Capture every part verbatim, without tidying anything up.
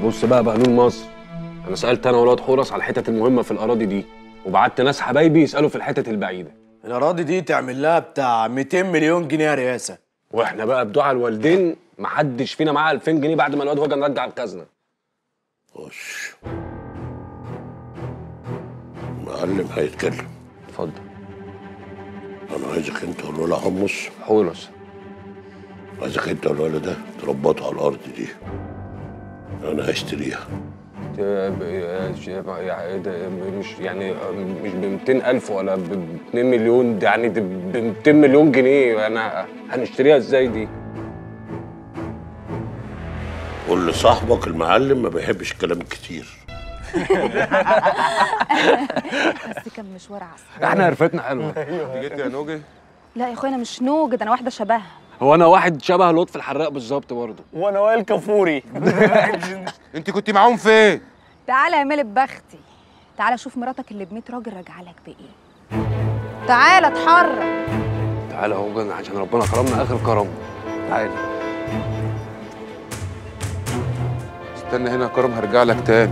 بص بقى بقانون مصر، انا سالت انا ولاد حورس على الحتت المهمه في الاراضي دي، وبعت ناس حبايبي يسالوا في الحتت البعيده. الاراضي دي تعمل لها بتاع مئتين مليون جنيه يا رياسه. واحنا بقى بدعاء الوالدين محدش فينا معاه ألفين جنيه بعد ما الواد هوجن رجع الخزنه. خش. المعلم هيتكلم. اتفضل. انا عايزك انت والولا حمص. حورس. عايزك انت والولا ده تربطوا على الارض دي. انا هشتريها. مش يعني مش ب مئتين ألف ولا ب اتنين مليون، ده يعني ب مئتين مليون جنيه. انا هنشتريها ازاي دي؟ قول لصاحبك المعلم ما بيحبش الكلام كتير. بس كان مشوار عسل. احنا عرفتنا حلوه. انت جيت يا نوجي؟ لا يا اخويا انا مش نوجة، ده انا واحده شبهها. هو انا واحد شبه لطفي الحراق بالظبط برضه. وانا وائل كفوري. انت كنت معاهم فين؟ تعالى يا ملك بختي، تعالى شوف مراتك اللي ب مية راجل راجعه لك بايه. تعالى اتحرك. تعالى يا هوجن عشان ربنا كرمنا اخر كرم. تعالى. استنى هنا يا كرم، هرجع لك تاني.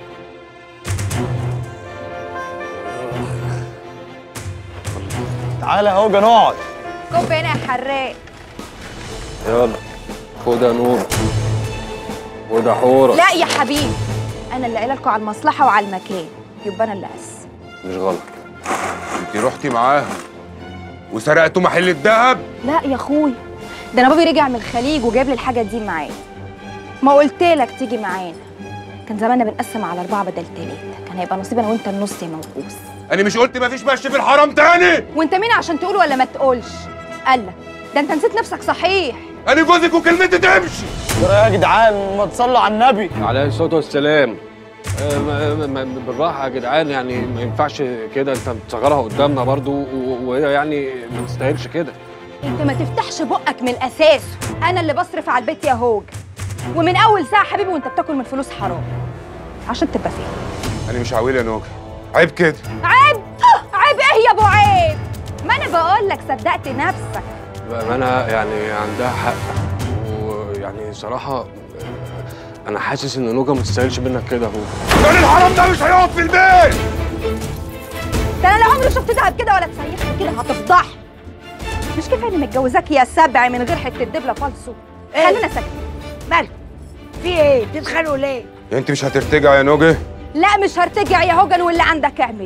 تعالى يا هوجن اقعد. كوب هنا يا حراق. يلا خد يا نور، خد يا حورس. لا يا حبيبي، انا اللي قايله لكم على المصلحه وعلى المكان، يبقى انا اللي قس. مش غلط. انت رحتي معاهم وسرقتوا محل الذهب؟ لا يا اخويا، ده انا بابي رجع من الخليج وجايب لي الحاجه دي معاه. ما قلت لك تيجي معانا، كان زماننا بنقسم على اربعه بدل ثلاثه، كان هيبقى نصيب انا وانت النص يا موقوس. انا مش قلت مفيش مشي في الحرام تاني؟ وانت مين عشان تقول ولا ما تقولش؟ قالك ده انت نسيت نفسك صحيح. انا جوزك وكلمتي تمشي. يا جدعان ما تصلوا على النبي عليه الصلاه والسلام. آه ما ما بالراحه يا جدعان، يعني ما ينفعش كده، انت بتصغرها قدامنا برضو وهي يعني ما تستاهلش كده. انت ما تفتحش بقك من الاساس، انا اللي بصرف على البيت يا هوج، ومن اول ساعه حبيبي وانت بتاكل من فلوس حرام، عشان تبقى فاهم. انا مش عويل يا نوجي، عيب كده. عيب؟ عيب ايه يا ابو عيب؟ ما انا بقول لك صدقت نفسك. بامانه يعني عندها حق، ويعني صراحه انا حاسس ان نوجه ما تستاهلش منك كده. هو كان الحرام ده مش هيقعد في البيت. ده انا لا عمري شفت دهب كده ولا تسيحني كده، هتفضح. مش كفايه اني متجوزاك يا سبع من غير حته دبله فالصو؟ إيه؟ خلينا ساكتين. مالك؟ في ايه؟ بتتخانقوا ليه؟ انت مش هترتجع يا نوجه؟ لا مش هرتجع يا هوجن، واللي عندك اعمل.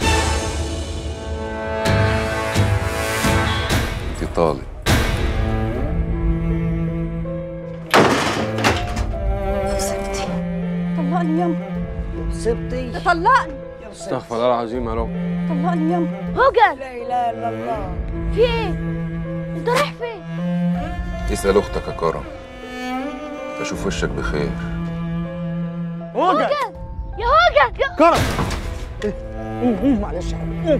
انت طالب. سبتي طلقني ياما. سبتي؟ طلقني. استغفر الله العظيم يا رب. طلقني ياما. هوجن لا اله الا الله. في ايه؟ انت رايح فين؟ اسال اختك يا كرم، اشوف وشك بخير. هوجن يا هوجن يا كرم. قوم قوم معلش يا حبيبي.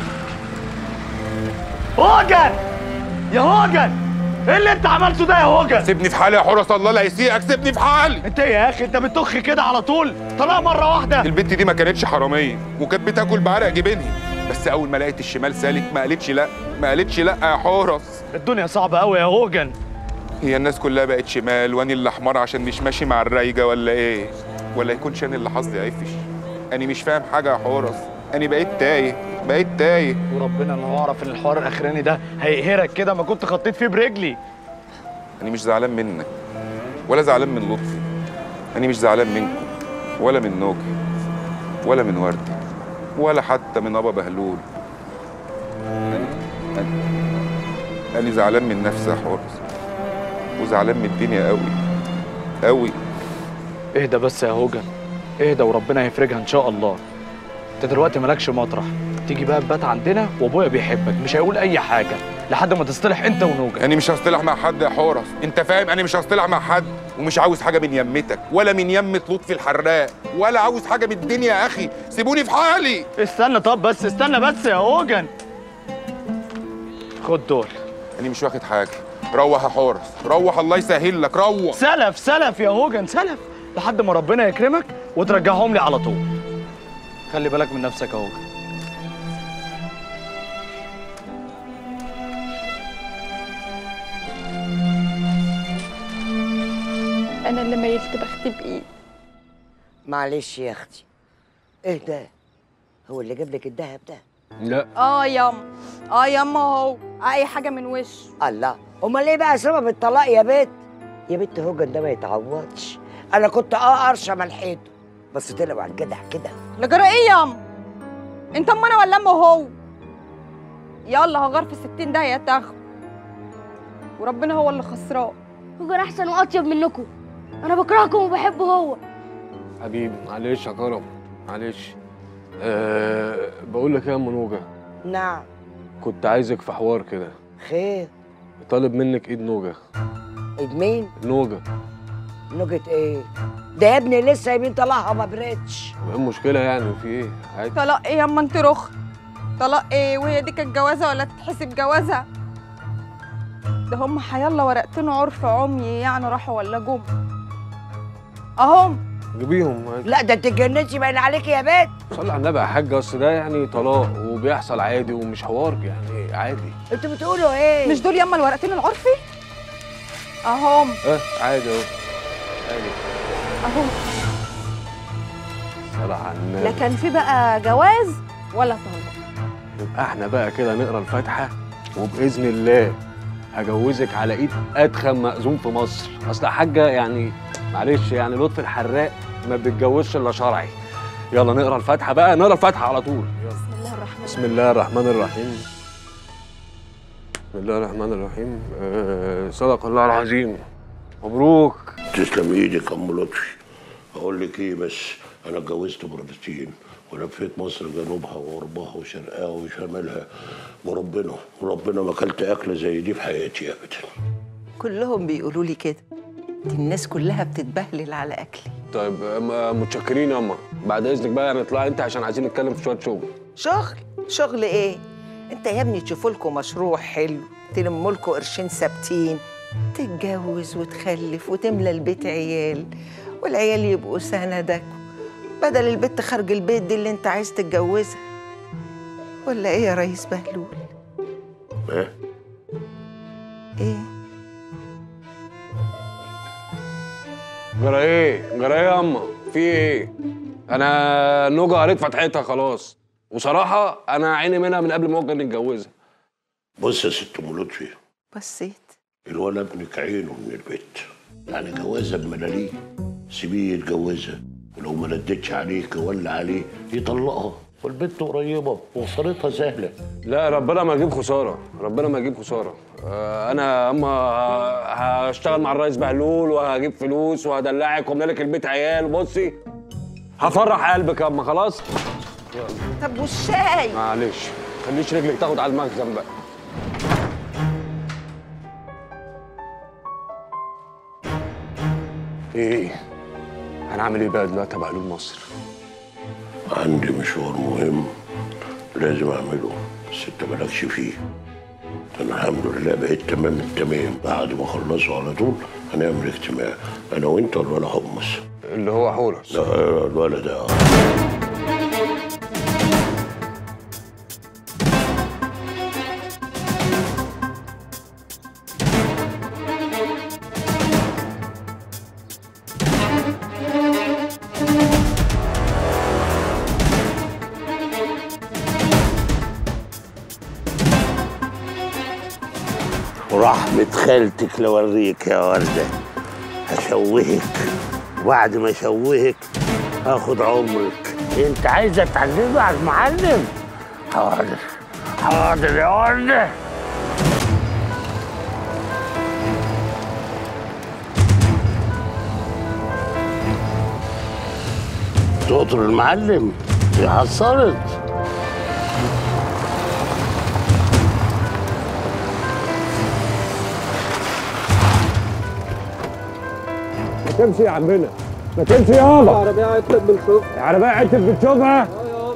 هوجن يا هوجن، ايه اللي انت عملته ده يا هوجن؟ سيبني في حالي يا حرس الله لا يسيئك، سيبني في حالي. انت ايه يا اخي؟ انت بتخ كده على طول؟ طلع مره واحده. البت دي ما كانتش حراميه وكانت بتاكل بعرق جبينها، بس اول ما لقيت الشمال سالك ما قالتش لا، ما قالتش لا يا حرس. الدنيا صعبه قوي يا هوجن. هي الناس كلها بقت شمال واني اللي احمر عشان مش ماشي مع الرايجه ولا ايه؟ ولا يكونش انا اللي حظي عفش؟ انا مش فاهم حاجه يا حرس، انا بقيت تايه، بقيت تايه. وربنا لو اعرف ان الحوار الاخراني ده هيقهرك كده ما كنت خطيت فيه برجلي. انا مش زعلان منك ولا زعلان من لطفي، انا مش زعلان منكم ولا من نوجي ولا من وردي ولا حتى من ابا بهلول. انا انا انا زعلان من نفسي يا حرس، وزعلان من الدنيا قوي قوي. اهدى بس يا هوجن، اهدى وربنا هيفرجها ان شاء الله. انت دلوقتي مالكش مطرح، تيجي بقى تبات عندنا وابويا بيحبك، مش هيقول اي حاجه لحد ما تصطلح انت ونوجن. انا مش هصطلح مع حد يا حورس، انت فاهم؟ انا مش هصطلح مع حد، ومش عاوز حاجه من يمتك ولا من يمه لطفي الحراق، ولا عاوز حاجه من الدنيا يا اخي، سيبوني في حالي. استنى طب بس، استنى بس يا هوجن. خد دول. انا مش واخد حاجه، روح يا حورس، روح الله يسهل لك، روح. سلف سلف يا هوجن، سلف لحد ما ربنا يكرمك وترجعهم لي على طول. خلي بالك من نفسك يا هوجن. انا اللي ميلت بختي بايدي، معلش يا اختي. ايه ده؟ هو اللي جاب لك الدهب ده؟ لا. اه ياما، اه ياما، هو اي حاجه من وش. الله، امال ايه بقى سبب الطلاق يا بنت؟ يا بنت هوجن ده ما يتعوضش. انا كنت اه قرشه ملحيته بس طلع على الجدع كده. لجرى ايه ياما؟ انت اما انا ولا اما هو؟ يلا هغار في الستين ده يا تاخد، وربنا هو اللي خسران. هوجن احسن واطيب منكم، انا بكرهكم وبحبه هو. حبيبي معلش يا كرم، معلش. أه بقول لك ايه يا ام نوجه؟ نعم. كنت عايزك في حوار كده. خير؟ طالب منك ايد نوجه. ايد مين؟ نوجه. نوجة ايه؟ ده يا ابني لسه يمين طلعها ما بردش. ايه المشكله يعني؟ في ايه؟ عادي. طلاق ايه ياما انت رخ؟ طلاق ايه؟ وهي دي كانت جوازه ولا تتحسب جوازه؟ ده هم حيالله ورقتين عرف عمي يعني راحوا ولا جم اهم. جيبيهم. لا ده انت اتجننتي باين عليكي يا بنت. صلي على النبي يا حاجه، اصل ده يعني طلاق وبيحصل عادي ومش حوار يعني عادي. انتوا بتقولوا ايه؟ مش دول ياما الورقتين العرفي؟ اهم. اه عادي اهو، عادي اهم. صلي على النبي. لا كان في بقى جواز ولا طلاق. يبقى احنا بقى كده نقرا الفاتحه وباذن الله هجوزك على ايد ادخن مأذون في مصر. اصل يا حاجه يعني معلش يعني لطفي الحراق ما بيتجوزش الا شرعي. يلا نقرا الفاتحه بقى، نقرا الفاتحه على طول. يلا. بسم الله الرحمن بسم الله الرحمن الرحيم. بسم الله الرحمن الرحيم. أه صدق الله العظيم. مبروك. تسلم ايدك يا ام لطفي. اقول لك ايه بس، انا اتجوزت مرتين ولفيت مصر جنوبها وغربها وشرقها وشمالها، وربنا وربنا ما اكلت اكله زي دي في حياتي ابدا. كلهم بيقولوا لي كده، دي الناس كلها بتتبهلل على اكلي. طيب متشكرين يا اما، بعد اذنك بقى يعني اطلعي انت عشان عايزين نتكلم في شويه شغل. شغل؟ شغل ايه؟ انت يا ابني تشوفوا لكم مشروع حلو تلموا لكم قرشين ثابتين، تتجوز وتخلف وتملى البيت عيال، والعيال يبقوا سندك بدل البت خارج البيت دي اللي انت عايز تتجوزها. ولا ايه يا ريس بهلول؟ ايه؟ ايه؟ جرى ايه؟ جرى ايه يا اما؟ في ايه؟ انا نوجه قريت فتحتها خلاص، وصراحه انا عيني منها من قبل ما نوجه نتجوزها. بص يا ست ام لطفي، بصيت الولد ابنك عينه من البيت، يعني جوازها بملاليه، سيبيه يتجوزها، ولو ما ردتش عليك ولا عليه يطلقها، والبنت قريبه وصلتها سهله. لا ربنا ما يجيب خساره، ربنا ما يجيب خساره. آه انا اما هشتغل مع الريس بهلول وهجيب فلوس وهدلعك واملى لك البيت عيال. بصي هفرح قلبك يا اما خلاص. يلا. طب والشاي؟ معلش خليش رجلك تاخد على المخزن بقى. ايه هنعمل ايه بقى دلوقتي يا بهلول مصر؟ عندي مشوار مهم لازم اعمله بس انت مالكش فيه. انا الحمد لله بقيت تمام التمام، بعد ما اخلصه على طول هنعمل اجتماع انا وانت والولا حمص اللي هو حورس. لا الولد ده ورحمة خالتك لوريك يا وردة، هشوهك وبعد ما اشوهك هاخد عمرك. انت عايزة تعلمي على المعلم؟ حاضر حاضر يا وردة. تقطر المعلم دي حصلت. ما تمشي يا عمنا، ما تمشي يابا. العربية عطلت بنشوفها. العربية عطلت بنشوفها؟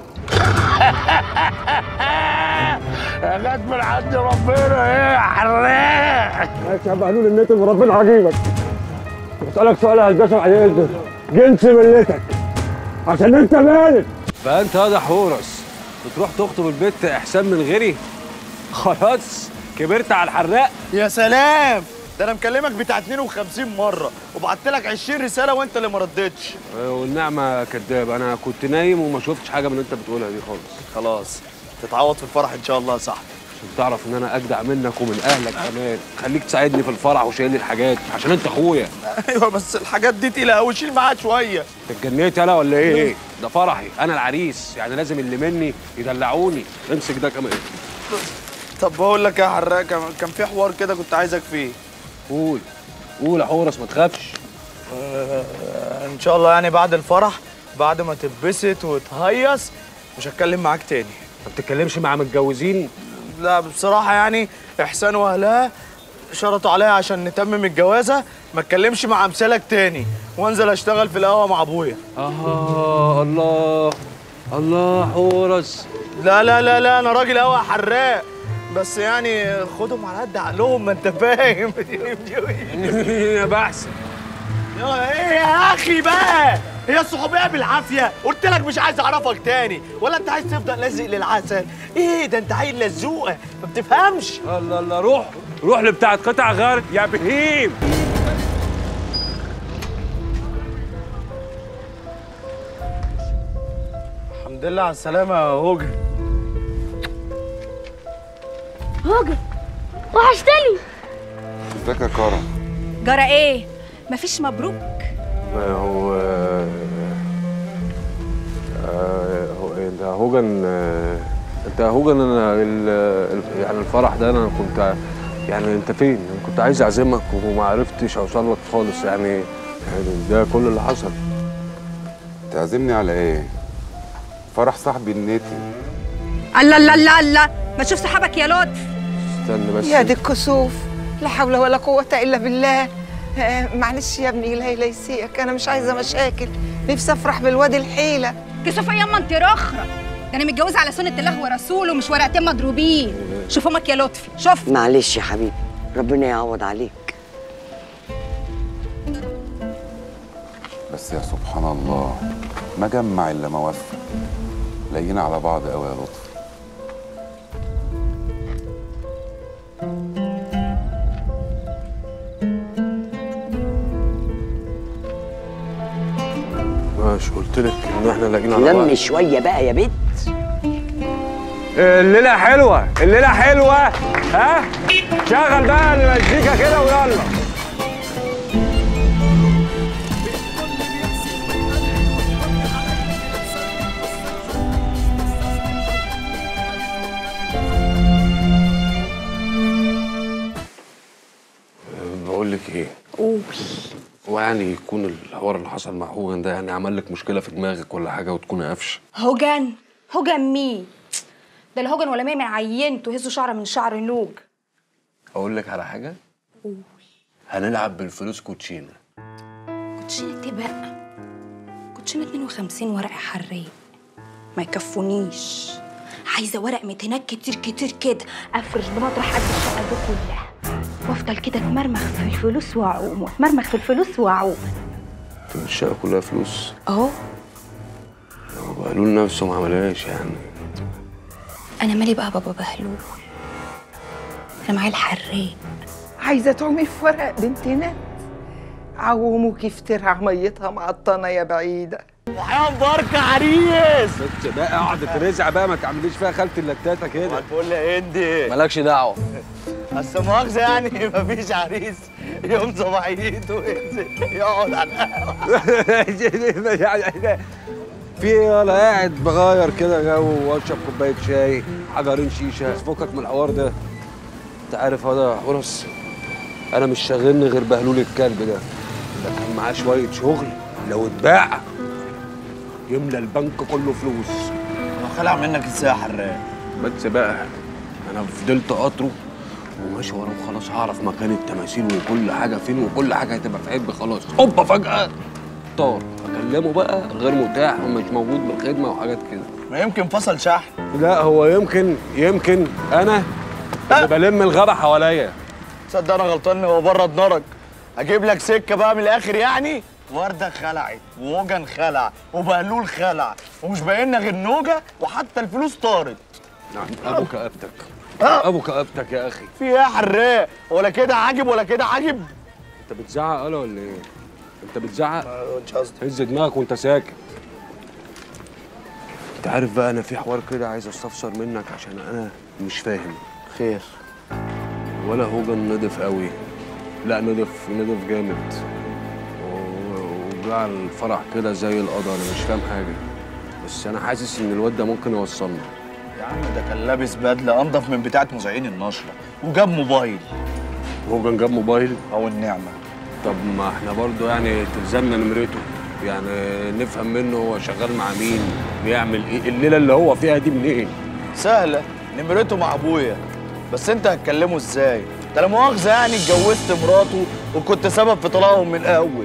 يا جت من عند ربنا ايه يا حراق. ماشي يا بهلول النتن وربنا عجيبك. بسألك سؤال هلبسه عليه جنس ملتك عشان انت مالك. بقى انت هذا حورس بتروح تخطب البت احسان من غيري؟ خلاص كبرت على الحراق. يا سلام، ده انا مكلمك بتاع اتنين وخمسين مره وبعت لك عشرين رساله وانت اللي ما ردتش. والنعمه كداب، انا كنت نايم وما شفتش حاجه من اللي انت بتقولها دي خالص. خلاص تتعوض في الفرح ان شاء الله يا صاحبي. عشان تعرف ان انا اجدع منك ومن اهلك كمان، خليك تساعدني في الفرح وشايل لي الحاجات عشان انت اخويا. ايوه بس الحاجات دي تقيله قوي، شيل معاها شويه. انت اتجنيت انا ولا ايه؟ ايه ده فرحي، انا العريس، يعني لازم اللي مني يدلعوني. امسك ده كمان. طب بقول لك يا حراق، كان في حوار كده كنت عايزك فيه. قول قول يا حورس ما تخافش. آه ان شاء الله يعني بعد الفرح، بعد ما تتبسط وتهيص مش هتكلم معاك تاني. ما بتتكلمش مع متجوزين؟ لا بصراحه يعني احسان واهلها شرطوا عليا عشان نتمم الجوازه ما اتكلمش مع امثالك تاني وانزل اشتغل في القهوه مع ابويا. اه الله الله حورس. لا لا لا لا انا راجل قوي يا حراق، بس يعني خدهم على قد عقلهم ما انت فاهم. يا بحسن ايه يا اخي بقى؟ هي الصحوبيه بالعافيه؟ قلت لك مش عايز اعرفك تاني، ولا انت عايز تفضل لازق للعسل؟ ايه ده انت عيل لزوقه ما بتفهمش. الله الله روح روح لبتاعة قطع غير يا بهيم. الحمد لله على السلامه يا هوجن. هوجن وحشتني. ازيك يا كرم؟ جرى ايه؟ مفيش مبروك؟ ما هو آه هو انت هوجن، آه انت هوجن انا ال- يعني الفرح ده انا كنت يعني انت فين؟ انا كنت عايز اعزمك وما عرفتش اوصل لك خالص، يعني يعني ده كل اللي حصل. تعزمني على ايه؟ فرح صاحبي النتي. الله الله الله الله، ما تشوف صحابك يا لطف. استنى بس يا دي الكسوف، لا حول ولا قوة إلا بالله. آه معلش يا ابني، لا لا يسيئك، أنا مش عايزة مشاكل، نفسي أفرح بالواد الحيلة. كسوف ايه ياما انت رخرة؟ ده انا متجوزة على سنة الله ورسوله مش ورقتين مضروبين. شوف امك يا لطفي، شوف. معلش يا حبيبي، ربنا يعوض عليك. بس يا سبحان الله ما جمع الا ما وفى. لاقيين على بعض قوي يا لطفي. مش قلت لك ان احنا لاقيين على بعض؟ لم شويه بقى يا بنت. الليلة حلوة، الليلة حلوة، ها؟ شغل بقى المزيكا كده ويلا. بقول لك ايه؟ قول. هو يعني يكون الحوار اللي حصل مع هوجن ده يعني عمل لك مشكلة في دماغك ولا حاجة وتكوني قافشة؟ هوجن؟ هوجن مين؟ ده الهوجن ولا مية من عينته هزوا شعره من شعر نوج. أقول لك على حاجة؟ قول. هنلعب بالفلوس كوتشينة. كوتشينة ايه بقى؟ كوتشينة اتنين وخمسين ورقة حرية ما يكفونيش. عايزة ورق متينات كتير كتير كده، أفرش بمطرح قد الشقة دي كلها وافضل كده اتمرمخ في الفلوس واعوم واتمرمخ في الفلوس واعوم. الشقة كلها فلوس؟ اهو. بهلول نفسه ما عملهاش يعني. أنا مالي بقى بابا بهلول، أنا معايا الحريق. عايزة تعومي في ورق بنتنا؟ عوموكي في ترعة ميتها معطنة يا بعيدة. وحياة مباركة عريس. بس بقى اقعد ترزع بقى، ما تعمليش فيها خالة اللتاتة كده. هتقول لي يا هندي مالكش دعوة. بس مؤاخذة يعني مفيش عريس يوم صباحيته ينزل يقعد على القهوة. في ولا قاعد بغير كده جو واشرب كوبايه شاي، حجرين شيشه، فكك من الحوار ده. انت عارف هذا حورس، انا مش شاغلني غير بهلول الكلب ده، لكن معاه شويه شغل لو اتباع يملى البنك كله فلوس. انا خلع منك ازاي يا حراق؟ بس بقى انا فضلت قطره وماشي وراه وخلاص، هعرف مكان التماثيل وكل حاجه فين وكل حاجه هتبقى في عيب خلاص. هوبا فجاه طار، اكلمه بقى غير متاح ومش موجود بالخدمه وحاجات كده. ما يمكن فصل شحن. لا هو يمكن يمكن انا اللي بلم الغابه حواليا. تصدق انا غلطان، هو بره دماغك. اجيب لك سكه بقى من الاخر يعني. ورده خلعت ووجن خلع وبهلول خلع ومش باين لنا غير نوجه وحتى الفلوس طارت. نعم ابوك ابتك. ابو كآبتك يا اخي. في ايه يا حراق؟ ولا كده عاجب ولا كده عاجب؟ انت بتزعق انا ولا ايه؟ انت بتزعق؟ مش قصدي. هز دماغك وانت ساكت. انت عارف بقى انا في حوار كده عايز استفسر منك عشان انا مش فاهم. خير. ولا هوجن نضف قوي؟ لا نضف نضف جامد. و- وجع الفرح كده زي القضا. انا مش فاهم حاجه، بس انا حاسس ان الواد ده ممكن يوصلنا. يا عم ده كان لابس بدله انضف من بتاعه مذيعين النشره وجاب موبايل. هوجن جاب موبايل؟ او النعمه. طب ما احنا برضو يعني تلزمنا نمرته، يعني نفهم منه هو شغال مع مين، بيعمل ايه، الليله اللي هو فيها دي منين؟ سهله، نمرته مع ابويا. بس انت هتكلمه ازاي؟ ده لا مؤاخذه يعني اتجوزت مراته وكنت سبب في طلاقهم من الاول.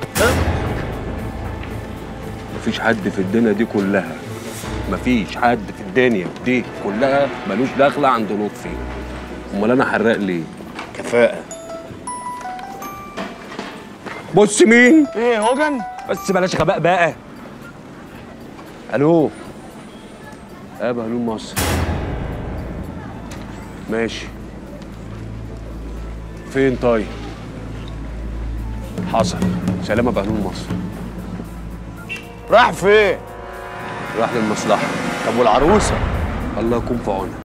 مفيش حد في الدنيا دي كلها، مفيش حد في الدنيا دي كلها ملوش دخله عند لطفي. امال انا حراق ليه؟ كفاءه. بص مين؟ ايه هوجن؟ بس بلاش غباء بقى. الو. اه بهلول مصر. ماشي. فين طيب؟ حصل. سلامة بهلول مصر. راح فين؟ راح للمصلحة. طب والعروسه؟ الله يكون في عونها.